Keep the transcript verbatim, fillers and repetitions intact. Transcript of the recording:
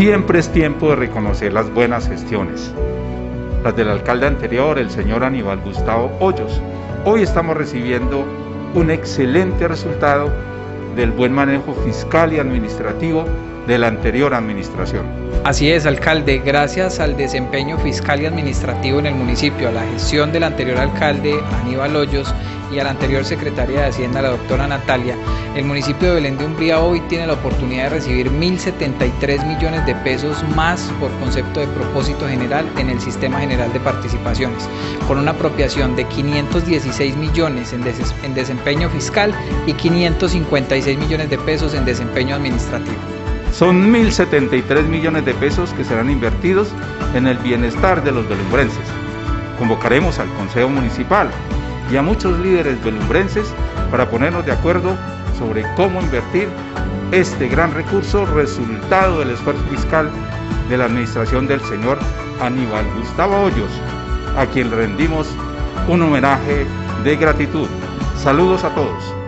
siempre es tiempo de reconocer las buenas gestiones. Las del alcalde anterior, el señor Aníbal Gustavo Hoyos. Hoy estamos recibiendo un excelente resultado del buen manejo fiscal y administrativo de la anterior administración. Así es, alcalde, gracias al desempeño fiscal y administrativo en el municipio, a la gestión del anterior alcalde Aníbal Hoyos y a la anterior secretaria de Hacienda, la doctora Natalia, el municipio de Belén de Umbría hoy tiene la oportunidad de recibir mil setenta y tres millones de pesos más por concepto de propósito general en el Sistema General de Participaciones, con una apropiación de quinientos dieciséis millones en, des en desempeño fiscal y quinientos cincuenta y seis millones de pesos en desempeño administrativo. Son mil setenta y tres millones de pesos que serán invertidos en el bienestar de los belumbrenses. Convocaremos al Consejo Municipal y a muchos líderes belumbrenses para ponernos de acuerdo sobre cómo invertir este gran recurso resultado del esfuerzo fiscal de la administración del señor Aníbal Gustavo Hoyos, a quien rendimos un homenaje de gratitud. Saludos a todos.